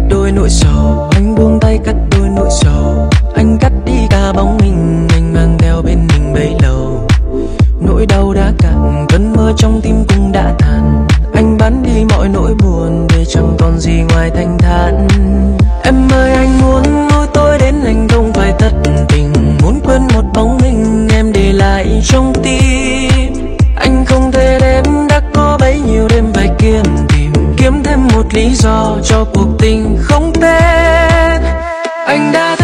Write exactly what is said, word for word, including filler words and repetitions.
đôi nỗi sầu, anh buông tay cất đôi nỗi sầu. Anh cắt đi cả bóng hình anh mang theo bên mình bấy lâu. Nỗi đau đã cạn, cơn mơ trong tim cũng đã tàn. Anh bán đi mọi nỗi buồn để chẳng còn gì ngoài thanh thản. Em ơi anh muốn nuối tôi đến anh không phải thất tình, muốn quên một bóng hình em để lại trong tim. Anh không thể đếm đã có bấy nhiêu đêm phải kiếm tìm, kiếm thêm một lý do cho cuộc tình không tên. Anh đã